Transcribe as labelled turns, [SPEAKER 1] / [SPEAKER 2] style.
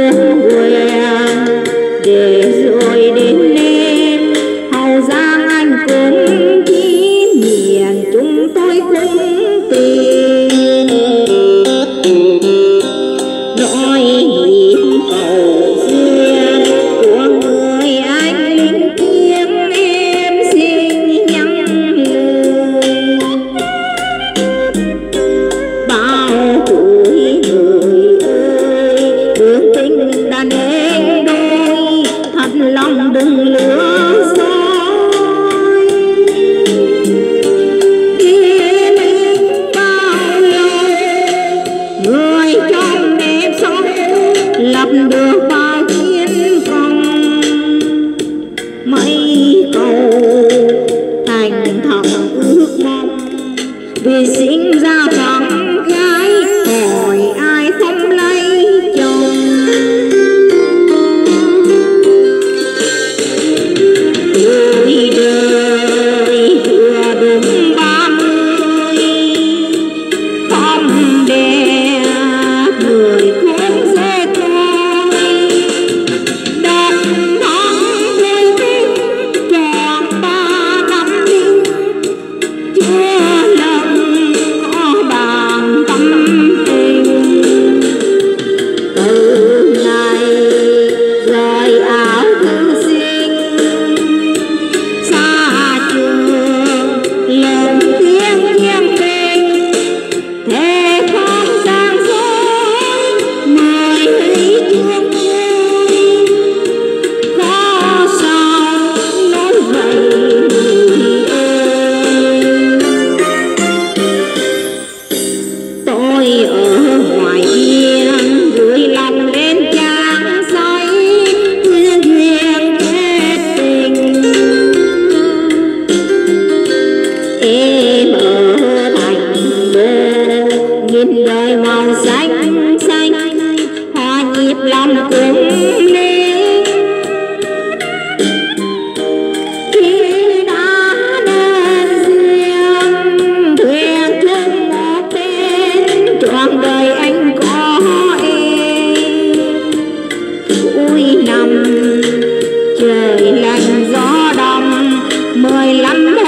[SPEAKER 1] quyền để rồi đến đêm Hậu Giang anh cũng chí miền chúng tôi cũng tìm nỗi niềm cầu duyên của người anh linh tiếng em xin nhắn lời bao tuổi người ơi thương tình đã nên đôi thật lòng đừng lừa dối yên êm bao lâu người trong đêm sống lập được bao chiến công mấy câu thành thầm ước mong vì sinh ra thằng gái hỏi ai không lấy chồng tuổi đời vừa đúng 30 không đẹp người cũng dễ coi độc thân vui thích tròn 3 năm đi chưa lần có bàn tâm tình từ ngày rời áo thư sinh xa trường lần tiếng chiêm tình thế không gian dối mời hãy thương vui có sao nói vậy người ơi tôi ở ngoài biên gửi lòng lên trang giấy duyên kết tình em ở thành đô nhìn đời màu xanh xanh hoa nhịp lòng cũng lên khi đã nên duyên thuyền chung một bên trọn đời anh có em cuối năm trời lạnh gió đông 15